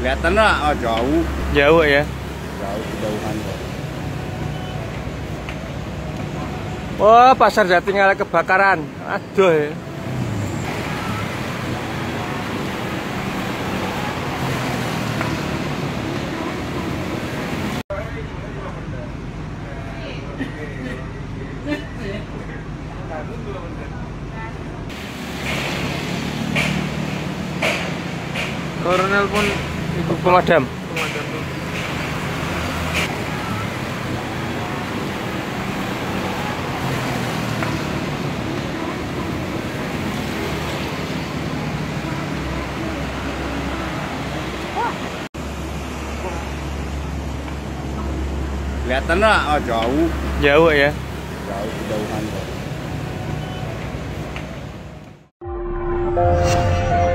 Kelihatan nggak? Oh, jauh. Jauh ya. Jauh, kejauhan kok. Oh, pasar Jatingal kebakaran. Aduh ya. Koronel pun ibu pemadam. Kelihatan nggak? Oh, jauh. Jauh ya. Jauh, kejauhan kok.